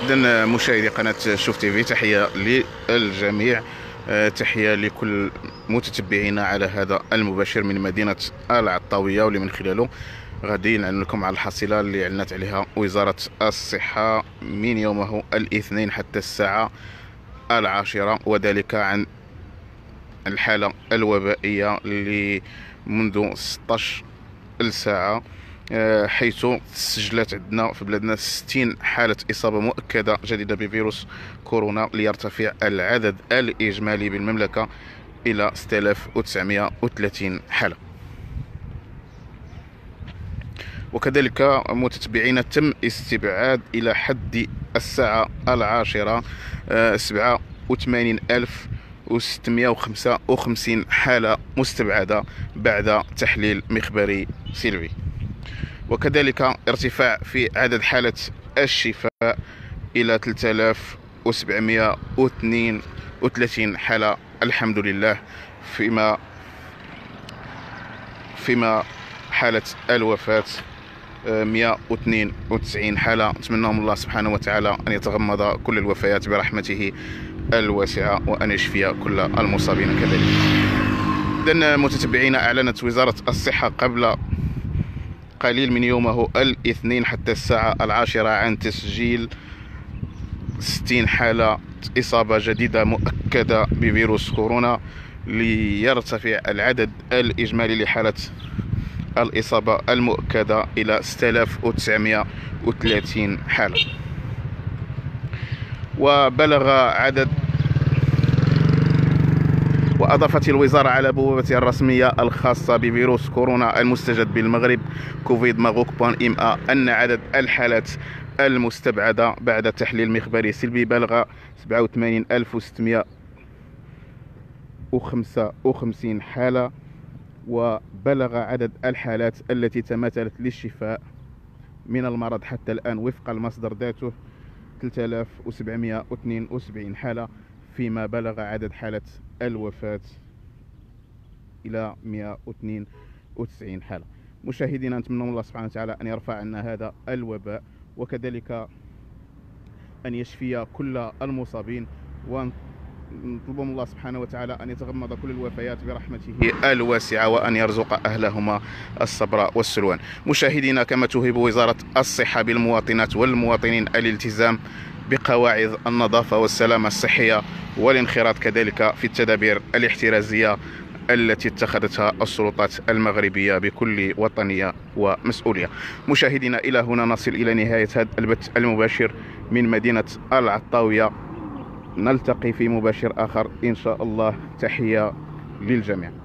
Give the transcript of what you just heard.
إذن مشاهدي قناة شوف تيفي، تحية للجميع، تحية لكل متتبعينا على هذا المباشر من مدينة العطاوية، واللي من خلاله غادي نعلن لكم على الحصيلة اللي اعلنت عليها وزارة الصحة من يومه الاثنين حتى الساعة 10، وذلك عن الحالة الوبائية اللي منذ 16 ساعة، حيث سجلت عندنا في بلادنا 60 حالة إصابة مؤكدة جديدة بفيروس كورونا، ليرتفع العدد الإجمالي بالمملكة إلى 6930 حالة. وكذلك متتبعين تم استبعاد إلى حد الساعة 10 87,655 حالة مستبعدة بعد تحليل مخبري سلبي. وكذلك ارتفاع في عدد حالة الشفاء إلى 3732 حالة الحمد لله، فيما حالة الوفاة 192 حالة. نتمنى من الله سبحانه وتعالى أن يتغمض كل الوفيات برحمته الواسعة، وأن يشفي كل المصابين كذلك. إذن متتبعين، أعلنت وزارة الصحة قبل قليل من يومه الاثنين حتى الساعة 10 عن تسجيل 60 حالة إصابة جديدة مؤكدة بفيروس كورونا، ليرتفع العدد الإجمالي لحالة الإصابة المؤكدة إلى 6930 حالة. وأضافت الوزارة على بوابتها الرسمية الخاصة بفيروس كورونا المستجد بالمغرب covid-maroc.ma أن عدد الحالات المستبعدة بعد تحليل مخبري سلبي بلغ 87,655 حالة، وبلغ عدد الحالات التي تماثلت للشفاء من المرض حتى الآن وفق المصدر ذاته 3772 حالة، فيما بلغ عدد حالة الوفاة إلى 192 حالة. مشاهدينا، نتمنى من الله سبحانه وتعالى أن يرفع عنا هذا الوباء، وكذلك أن يشفي كل المصابين، ونطلب من الله سبحانه وتعالى أن يتغمض كل الوفيات برحمته الواسعة، وأن يرزق أهلهما الصبر والسلوان. مشاهدينا، كما توهب وزارة الصحة بالمواطنات والمواطنين الالتزام بقواعد النظافة والسلامة الصحية، والانخراط كذلك في التدابير الاحترازية التي اتخذتها السلطات المغربية بكل وطنية ومسؤولية. مشاهدينا، إلى هنا نصل إلى نهاية هذا البث المباشر من مدينة العطاوية، نلتقي في مباشر آخر إن شاء الله. تحية للجميع.